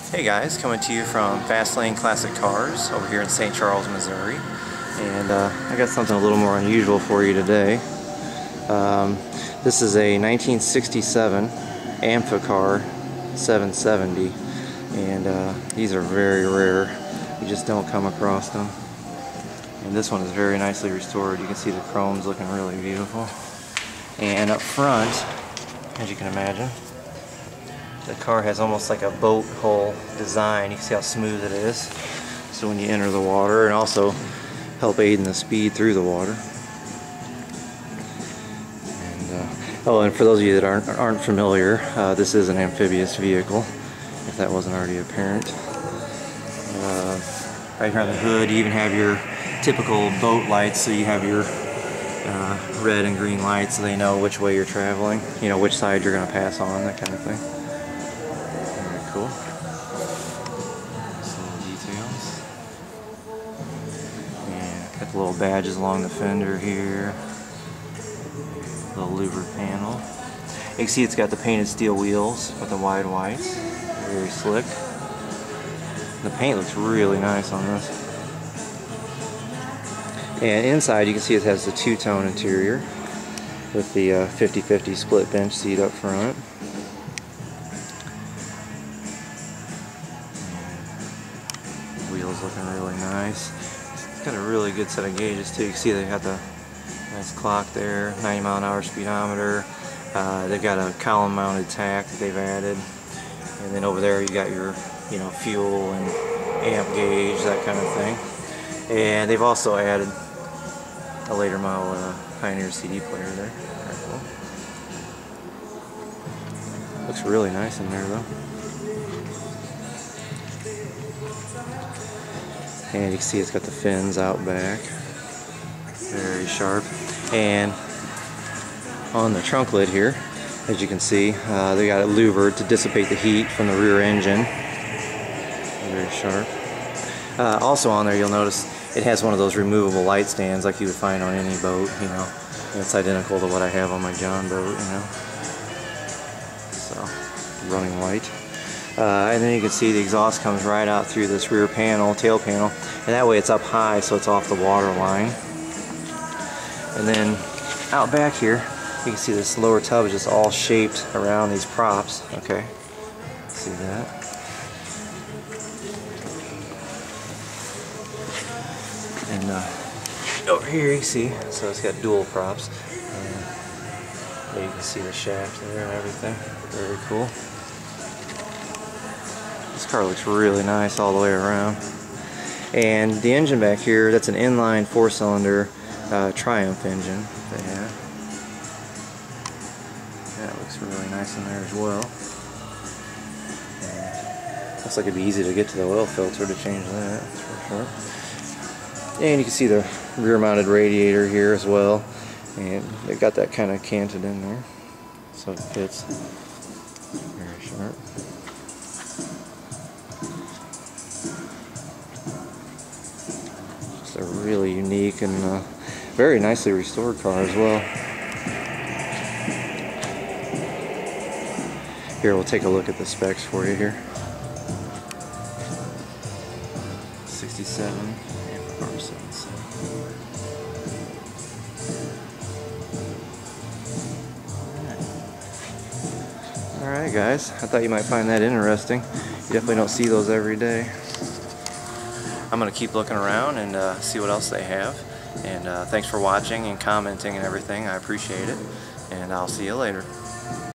Hey guys, coming to you from Fastlane Classic Cars over here in St. Charles, Missouri. And I got something a little more unusual for you today. This is a 1967 Amphicar 770, and these are very rare. You just don't come across them. And this one is very nicely restored. You can see the chrome's looking really beautiful. And up front, as you can imagine, the car has almost like a boat hull design. You can see how smooth it is. So when you enter the water, and also help aid in the speed through the water. And for those of you that aren't familiar, this is an amphibious vehicle, if that wasn't already apparent. Right here on the hood, you even have your typical boat lights, so you have your red and green lights so they know which way you're traveling, you know, which side you're going to pass on, that kind of thing. Very cool. Some little details. And got the little badges along the fender here. Little louver panel. You can see it's got the painted steel wheels with the wide whites. Very slick. The paint looks really nice on this. And inside you can see it has the two-tone interior with the 50-50 split bench seat up front. Wheels looking really nice. It's got a really good set of gauges too. You can see they got the nice clock there, 90-mile-an-hour speedometer. They've got a column-mounted tach that they've added, and then over there you got your, you know, fuel and amp gauge, that kind of thing. And they've also added a later model Pioneer CD player there. Very cool. Looks really nice in there though. And you can see it's got the fins out back. Very sharp. And on the trunk lid here, as you can see, they got it louvered to dissipate the heat from the rear engine. Very sharp. Also on there, you'll notice it has one of those removable light stands like you would find on any boat, you know. And it's identical to what I have on my John boat, you know. So, running white. And then you can see the exhaust comes right out through this rear panel, tail panel, and that way it's up high so it's off the water line. And then out back here, you can see this lower tub is just all shaped around these props. Okay, see that? And over here you see, so it's got dual props. And there you can see the shaft there and everything. Very cool. This car looks really nice all the way around. And the engine back here, that's an inline 4-cylinder Triumph engine they have. That looks really nice in there as well. And looks like it'd be easy to get to the oil filter to change that, that's for sure. And you can see the rear mounted radiator here as well, and they've got that kind of canted in there so it fits. Very sharp. Just a really unique and very nicely restored car as well. Here, we'll take a look at the specs for you here. 67 Amphicar 770. Alright guys, I thought you might find that interesting. You definitely don't see those every day. I'm going to keep looking around and see what else they have. And thanks for watching and commenting and everything. I appreciate it. And I'll see you later.